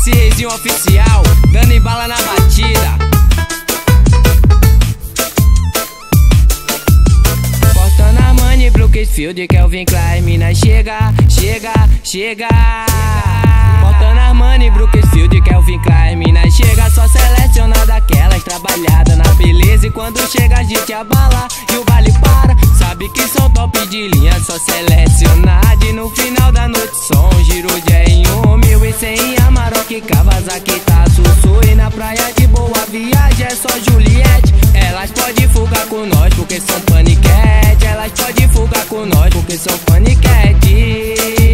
MC Reizinho oficial, dando bala na batida. Cortando a Money, Brookfield, Calvin Klein, mina chega, chega, chega. Cortando a Money, Brookfield, Calvin Klein, mina chega, só seleciona daquelas trabalhadas na beleza. E quando chega a gente abala e o baile para, sabe que são top de linha, só selecionado. E no final da noite só um giro de em 1100 em Amarok, Kawasaki, Tatsusu. E na praia de boa viagem é só Juliette. Elas podem fugar com nós porque são paniquete. Elas podem fugar com nós porque são paniquete.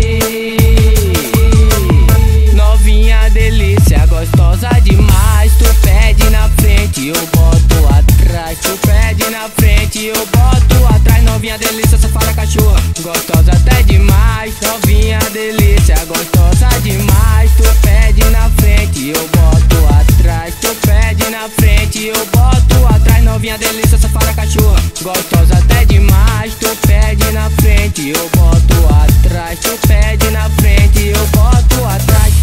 Novinha delícia, gostosa demais. Tu pede na frente, eu boto atrás. Tu pede na frente, eu boto atrás. Novinha delícia, safada cachorra, gostosa até demais. Novinha delícia, gostosa demais. Tu pede na frente, eu boto atrás. Tu pede na frente, eu boto atrás. Novinha delícia, safada cachorra, gostosa até demais. Tu pede na frente, eu boto atrás. Tu pede na frente, eu boto atrás.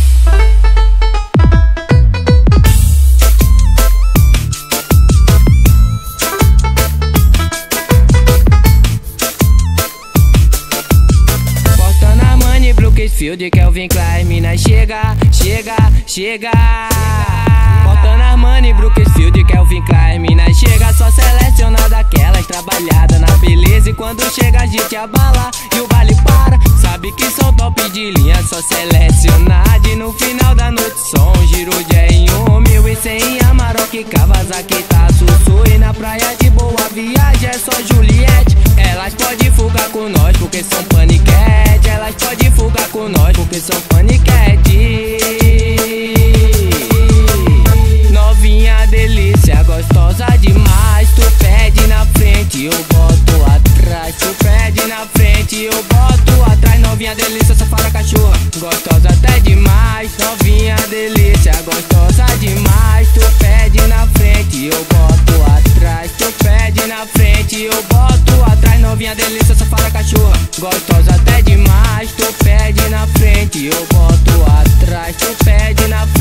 Brookfield, Calvin Klein, mina chega, chega, chega. Cortando a Money, Brookfield, Calvin Klein, mina chega, só seleciona daquelas trabalhadas na beleza. E quando chega a gente abala e o baile para, sabe que são top de linha, só selecionado. E no final da noite só um giro de em 1100 em Amarok, Kawasaki, Tatsusu. E na praia de boa viagem é só Juliette. Elas podem fugar com nós porque são paniquete. Elas podem fugar com nós porque são paniquete. Novinha delícia, gostosa demais. Tu pede na frente, eu boto atrás. Tu pede na frente, eu boto atrás. Novinha delícia, safada cachorra, gostosa até demais. Novinha delícia, gostosa demais. Tu pede na frente, eu boto atrás. Tu pede na frente, eu boto atrás. Novinha delícia, safada cachorra, gostosa até demais. Tu pede na frente, eu boto atrás. Tu pede na frente.